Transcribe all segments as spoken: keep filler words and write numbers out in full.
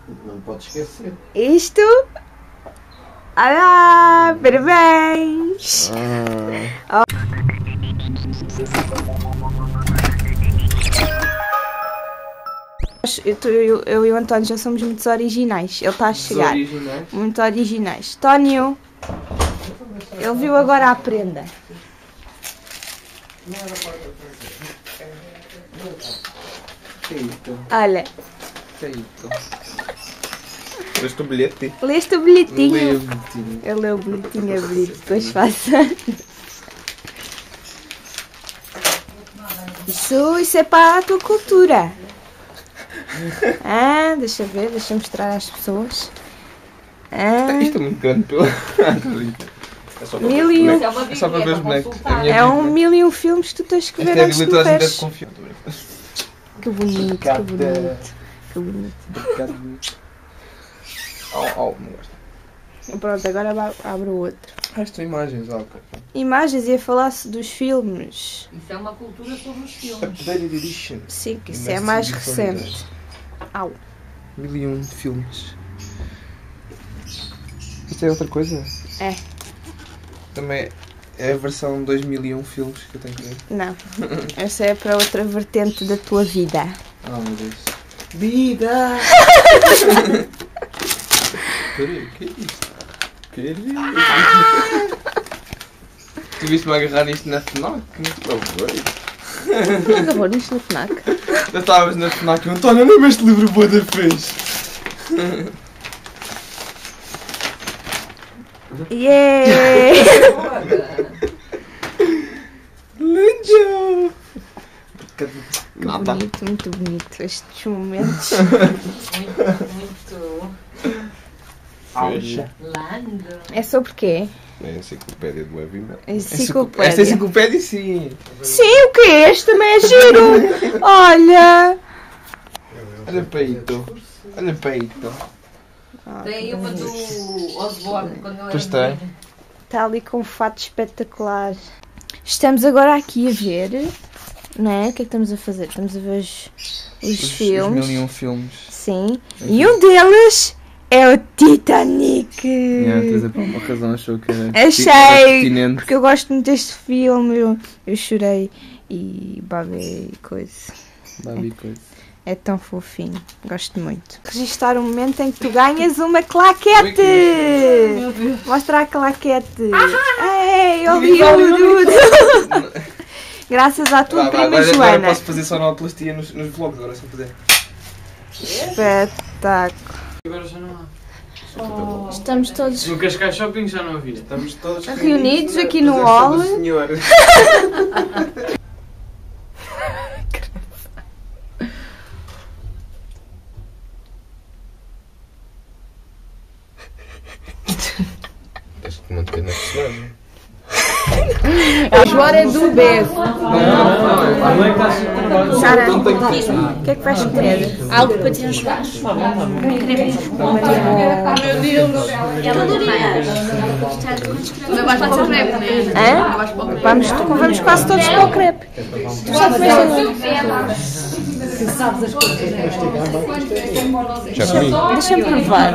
Não pode esquecer. Isto... Olá, parabéns! Ah. Oh. Eu, eu, eu e o António já somos muito originais. Ele está a chegar. Originais. Muito originais. Tónio, ele viu agora a prenda. Feito. Olha. Feito. Leste o bilhete? Leste o bilhetinho. Lê o bilhetinho. Eu leio o bilhetinho a abrir, depois faça. Isso, isso é para a tua cultura. Ah, deixa ver, deixa eu mostrar às pessoas. Ah, Isto é muito grande pelo. É só para mil e um. É só para ver os bonecos. É um mil e um filmes que tu tens que ver Esta é a antes de Bíblia, toda a gente morreres. deve confiar. Que bonito, que bonito. Que bonito. Au, au, não gosto. Pronto, agora ab- abro o outro. Ah, isto são imagens, ó. Imagens, ia falar-se dos filmes. Isso é uma cultura sobre os filmes. Updated Edition. Sim, que isso é mais recente. Au. Mil e um filmes. Isto é outra coisa? É. Também é a versão dois mil e um filmes que eu tenho que ver. Não. Essa é para outra vertente da tua vida. Oh meu Deus. Vida! Peraí, o que é isto? Que é isto? Tu viste-me agarrar nisto na FNAC? Não foi? Não agarrou nisto no FNAC? Já estavas na FNAC e o António, não é este livro boa da fez? Yeah! Lindo! Que bonito, muito bonito estes momentos. Muito, muito. Auxa. Lando. É sobre quê? É a enciclopédia do heavy metal. Enciclopédia. Esta enciclopédia sim. Sim, o quê? Este também é giro. Olha. Olha peito. Olha peito. Ah, Tem uma do Osborne quando ele Pois era tem. menino. está ali com um fato espetacular. Estamos agora aqui a ver, não é? O que é que estamos a fazer? Estamos a ver os, os, Os, os filmes. mil e um filmes. Sim. E um deles é o Titanic. Yeah, tens a por uma razão achou que era Achei, pertinente. porque eu gosto muito deste filme. Eu, eu chorei e babei e coisa. Babi coisa. É tão fofinho, gosto muito. Registar o momento em que tu ganhas uma claquete! Mostra a claquete! Ei, ouvi tudo! Graças à tua Vá, vá, prima agora, agora Joana. posso fazer sonoplastia nos, nos vlogs, agora é só fazer. Espetáculo! Agora já não há. Estamos todos No Cascais Shopping já não havia. Estamos todos reunidos na aqui no presença hall. do senhor. Tens que manter na personagem. A Joana é do berço. Sara, Não tenho o que é que vais comer? Algo para tirar os baixos. Não vais para o crepe, né? Hã? Vamos, vamos quase todos para o crepe. Tu já comeste? Já comi. Deixa-me provar.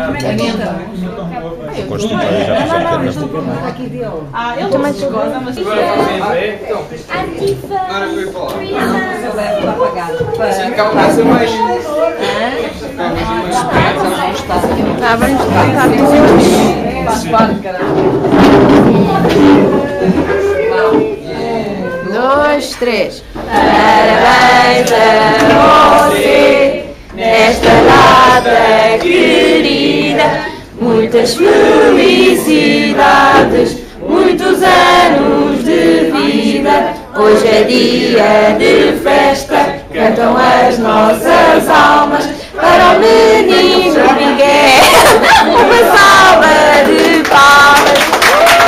Constipados já fizeram Eu também estou. Agora foi falar. Sim, calma, vai ser mais. Tá, vamos tentar todos. Dois, três. Parabéns a você nesta data querida. Muitas felicidades, muitos anos de vida. Hoje é dia de festa, cantam as nossas almas para o menino Miguel. Uma salva de palmas.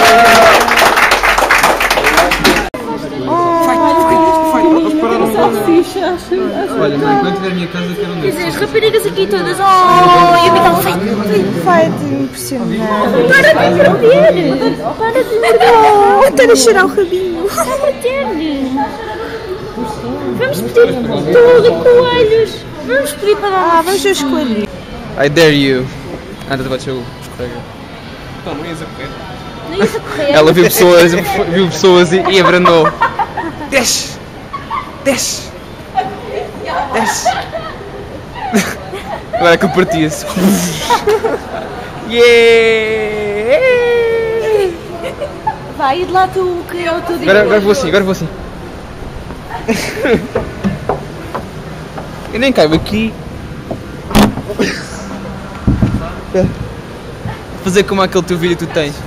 Olha, mãe, quando tiver a minha casa, eu quero um desses. As raparigas aqui todas, oh, e o Miguel feito. Feito impressionante. Para de morder! Para de morder! Até a cheirar o rabinho. Está a morder-lhe! Vamos pedir tudo, coelhos! Vamos pedir para dar Ah, vamos ver os coelhos. I dare you. Ah, estás a bater o escorrega. Não, não ias a correr. Não ia correr. Ela viu pessoas, viu pessoas e, e abrandou. Desce! Desce! Desce! Agora é que eu partia-se. Yeah! Vai, e de lá tu que é o teu dia. Agora, agora vou assim, agora vou assim. Eu nem caibo aqui. Fazer como aquele teu vídeo que tu tens.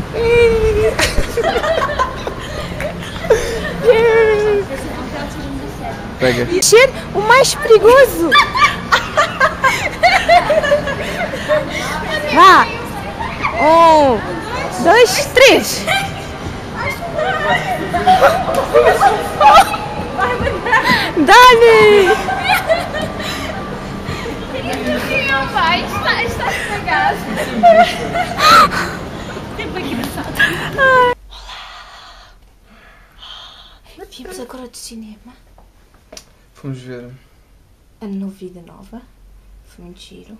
Pega. Ser o mais perigoso. Vá. Um, dois, três. Dá-lhe. Não vai, está, está estragado. É bem engraçado. Viemos agora do cinema. Vamos ver. A novo Vida Nova. Foi muito giro.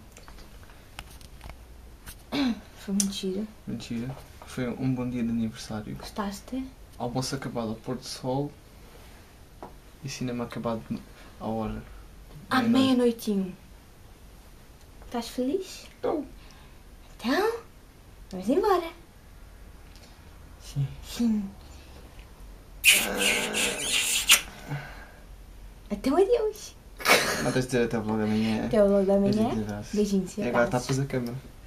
Foi muito giro. Mentira. Foi um bom dia de aniversário. Gostaste? Almoço acabado ao Porto Sol. E cinema acabado à hora. À meia-noitinho. Estás feliz? Estou. Então, vamos embora. Sim. Sim. Então adeus. Não tens de dizer até o vlog da manhã. Até o logo da manhã. Beijinhos. Beijinhos e E agora abraços. tapas a câmera.